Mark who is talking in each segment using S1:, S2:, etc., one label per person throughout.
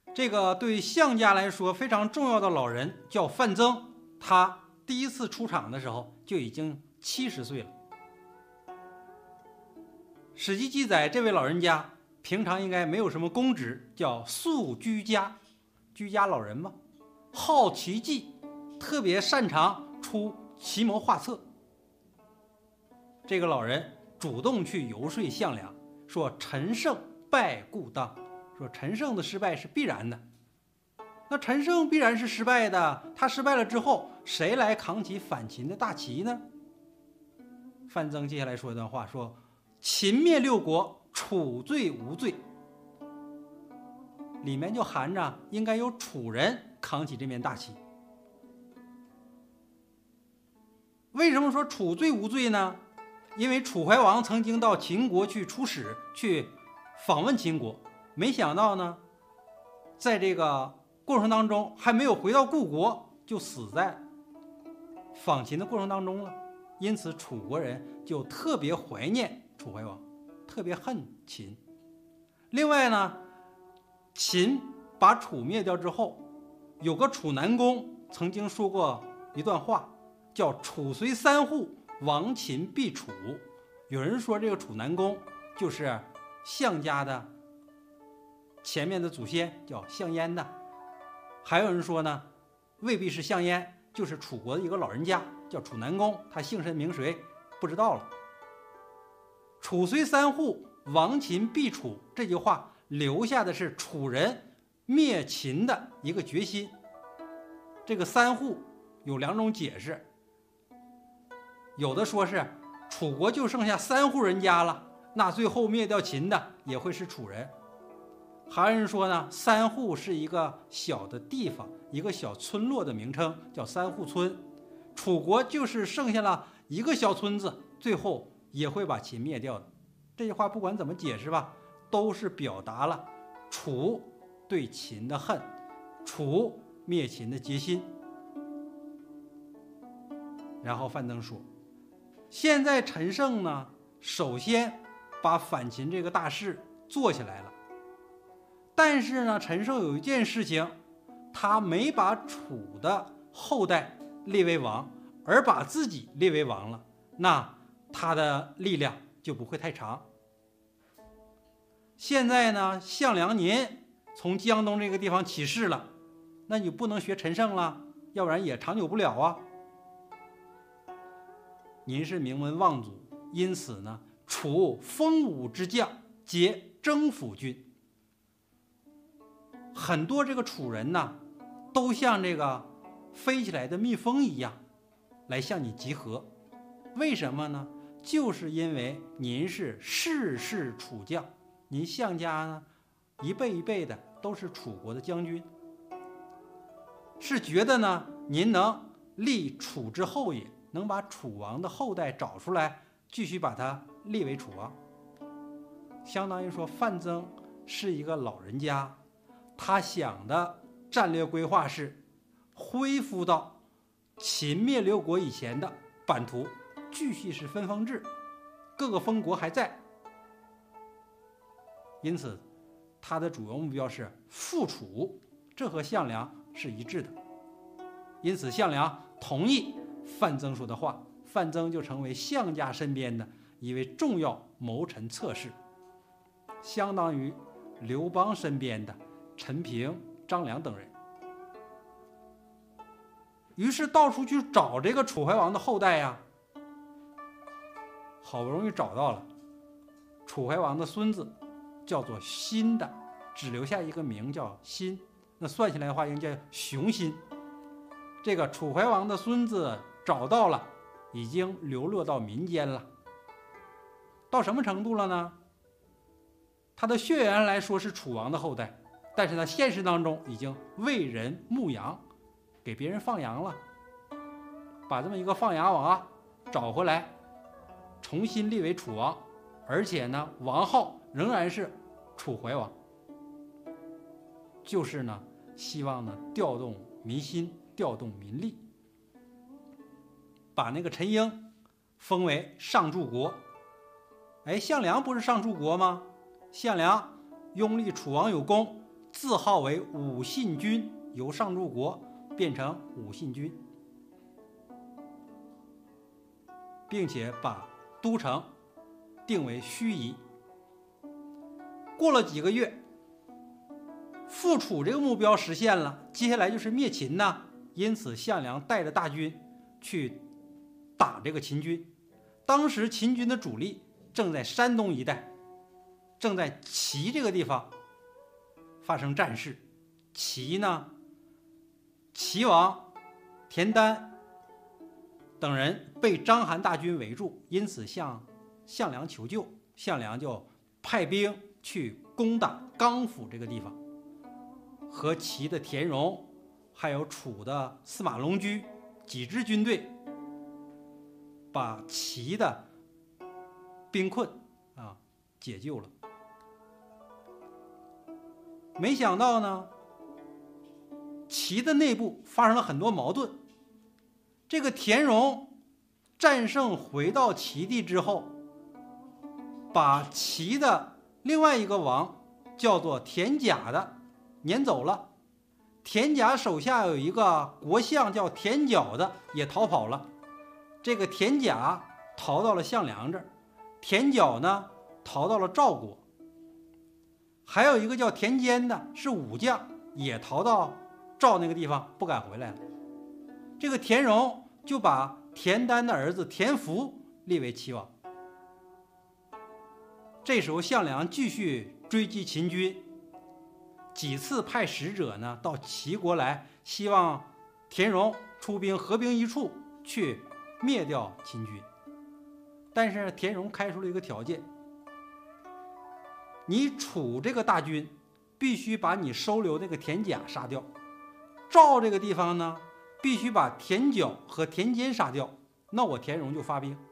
S1: 这个对项家来说非常重要的老人叫范增，他第一次出场的时候就已经70岁了。史记记载，这位老人家平常应该没有什么公职，叫素居家，居家老人嘛，好奇技，特别擅长出奇谋画策。这个老人主动去游说项梁，说陈胜败故当，说陈胜的失败是必然的。那陈胜必然是失败的，他失败了之后，谁来扛起反秦的大旗呢？范增接下来说一段话，说秦灭六国，楚罪无罪，里面就含着应该由楚人扛起这面大旗。为什么说楚罪无罪呢？因为楚怀王曾经到秦国去出使，去访问秦国，没想到呢，在这个过程当中还没有回到故国，就死在访秦的过程当中了。因此楚国人就特别怀念楚怀王，特别恨秦。另外呢，秦把楚灭掉之后，有个楚南公曾经说过一段话，叫楚虽三户，亡秦必楚。有人说这个楚南公就是项家的前面的祖先，叫项燕的。还有人说呢，未必是项燕，就是楚国的一个老人家叫楚南公，他姓甚名谁不知道了。楚虽三户，亡秦必楚，这句话留下的是楚人灭秦的一个决心。这个三户有两种解释，有的说是楚国就剩下3户人家了，那最后灭掉秦的也会是楚人。还有人说呢，3户是一个小的地方，一个小村落的名称，叫3户村。楚国就是剩下了一个小村子，最后也会把秦灭掉的。这句话不管怎么解释吧，都是表达了楚对秦的恨，楚灭秦的决心。然后范增说，现在陈胜呢，首先把反秦这个大事做起来了，但是呢，陈胜有一件事情，他没把楚的后代立为王，而把自己立为王了，那他的力量就不会太长。现在呢，项梁您从江东这个地方起事了，那你不能学陈胜了，要不然也长久不了啊。您是名门望族，因此呢，楚锋武之将皆征服军。很多这个楚人呢，都像这个飞起来的蜜蜂一样来向你集合。为什么呢？就是因为您是世世楚将，您项家呢一辈一辈的都是楚国的将军，是觉得呢您能立楚之后也，能把楚王的后代找出来，继续把他立为楚王。相当于说范增是一个老人家，他想的战略规划是恢复到秦灭六国以前的版图，继续是分封制，各个封国还在。因此他的主要目标是复楚，这和项梁是一致的。因此项梁同意范增说的话，范增就成为项家身边的一位重要谋臣侧室，相当于刘邦身边的陈平、张良等人。于是到处去找这个楚怀王的后代呀，好不容易找到了楚怀王的孙子，叫做辛的，只留下一个名叫辛，那算起来的话应该叫熊辛。这个楚怀王的孙子找到了，已经流落到民间了。到什么程度了呢？他的血缘来说是楚王的后代，但是他现实当中已经为人牧羊，给别人放羊了，把这么一个放羊娃找回来，重新立为楚王，而且呢王号仍然是楚怀王，就是呢希望呢调动民心，调动民力，把那个陈婴封为上柱国。项梁不是上柱国吗？项梁拥立楚王有功， 自号为武信君，由上柱国变成武信君，并且把都城定为盱眙。过了几个月，复楚这个目标实现了，接下来就是灭秦呐。因此项梁带着大军去打这个秦军。当时秦军的主力正在山东一带，正在齐这个地方发生战事。齐呢，齐王田丹等人被章邯大军围住，因此向项梁求救。项梁就派兵去攻打刚府这个地方，和齐的田荣还有楚的司马龙驹几支军队，把齐的兵困解救了。没想到呢，齐的内部发生了很多矛盾。这个田荣战胜回到齐地之后，把齐的另外一个王叫做田甲的撵走了。田甲手下有一个国相叫田角的也逃跑了。这个田甲逃到了项梁这儿，田角呢逃到了赵国。还有一个叫田坚的是武将，也逃到赵那个地方，不敢回来了。这个田荣就把田丹的儿子田福立为齐王。这时候项梁继续追击秦军，几次派使者呢到齐国来，希望田荣出兵合兵一处去灭掉秦军。但是田荣开出了一个条件，你楚这个大军必须把你收留那个田甲杀掉，赵这个地方呢必须把田角和田坚杀掉，那我田荣就发兵。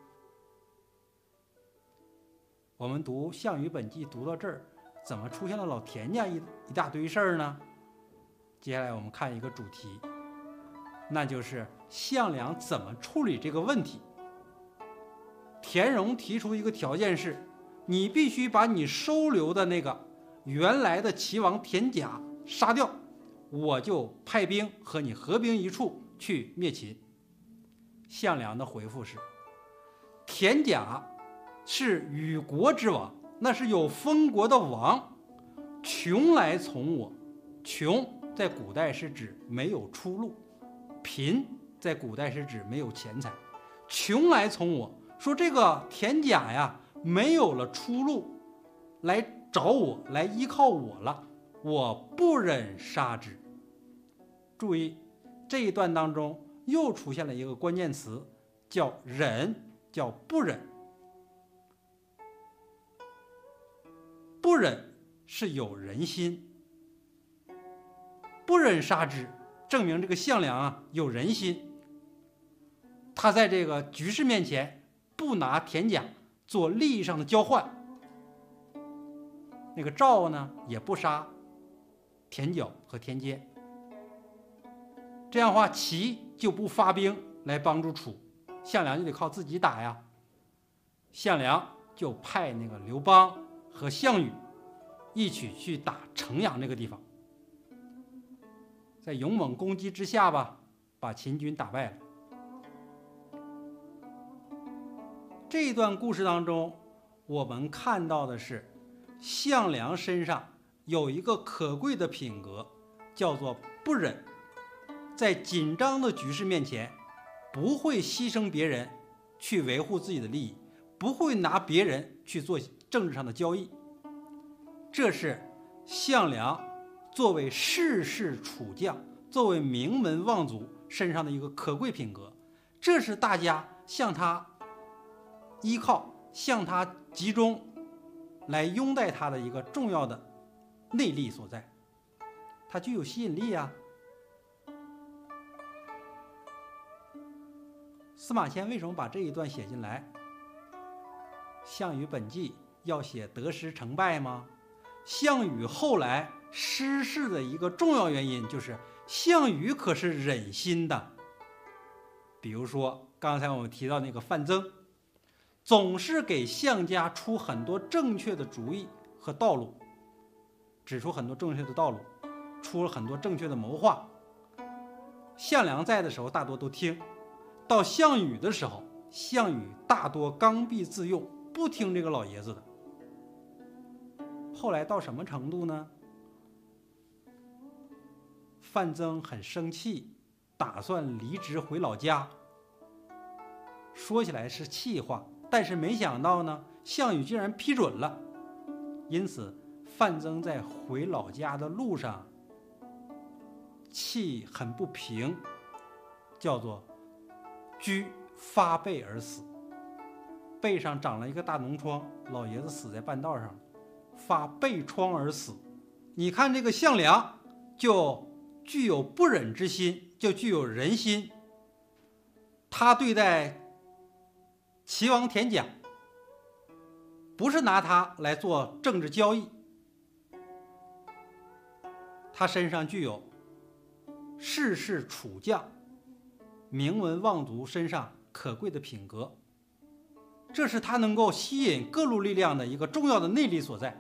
S1: 我们读《项羽本纪》读到这儿，怎么出现了老田家一大堆事儿呢？接下来我们看一个主题，那就是项梁怎么处理这个问题。田荣提出一个条件是，你必须把你收留的那个原来的齐王田甲杀掉，我就派兵和你合兵一处去灭秦。项梁的回复是，田甲是与国之王，那是有封国的王，穷来从我。穷在古代是指没有出路，贫在古代是指没有钱财。穷来从我，说这个田甲呀没有了出路，来找我，来依靠我了，我不忍杀之。注意这一段当中又出现了一个关键词，叫忍，叫不忍。不忍是有人心，不忍杀之，证明这个项梁有人心。他在这个局势面前不拿田甲做利益上的交换，那个赵呢也不杀田角和田坚。这样的话，齐就不发兵来帮助楚，项梁就得靠自己打呀。项梁就派那个刘邦和项羽一起去打城阳这个地方，在勇猛攻击之下吧，把秦军打败了。这一段故事当中，我们看到的是项梁身上有一个可贵的品格，叫做不忍。在紧张的局势面前，不会牺牲别人去维护自己的利益，不会拿别人去做政治上的交易。这是项梁作为世世楚将，作为名门望族身上的一个可贵品格，这是大家向他依靠，向他集中来拥戴他的一个重要的内力所在，它具有吸引力啊。司马迁为什么把这一段写进来？项羽本纪要写得失成败吗？项羽后来失势的一个重要原因就是项羽可是忍心的。比如说刚才我们提到那个范增，总是给项家出很多正确的主意和道路，指出很多正确的道路， 出了很多正确的谋划。项梁在的时候大多都听，到项羽的时候，项羽大多刚愎自用，不听这个老爷子的。后来到什么程度呢？范增很生气，打算离职回老家。说起来是气话，但是没想到呢，项羽竟然批准了。因此范增在回老家的路上气很不平，叫做居发背而死，背上长了一个大脓疮，老爷子死在半道上，发背疮而死。你看这个项梁就具有不忍之心，就具有仁心。他对待齐王田甲，不是拿他来做政治交易，他身上具有世事楚将、名门望族身上可贵的品格，这是他能够吸引各路力量的一个重要的内力所在。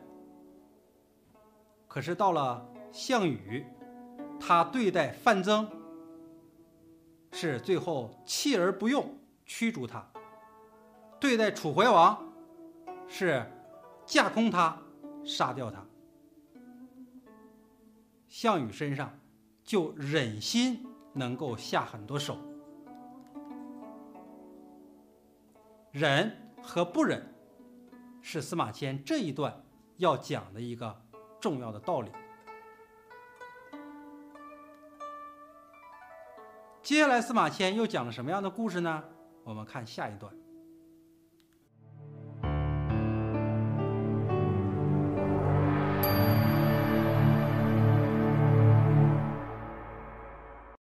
S1: 可是到了项羽，他对待范增是最后弃而不用，驱逐他；对待楚怀王是架空他，杀掉他。项羽身上就忍心能够下很多手，忍和不忍是司马迁这一段要讲的一个重要的道理。接下来司马迁又讲了什么样的故事呢？我们看下一段。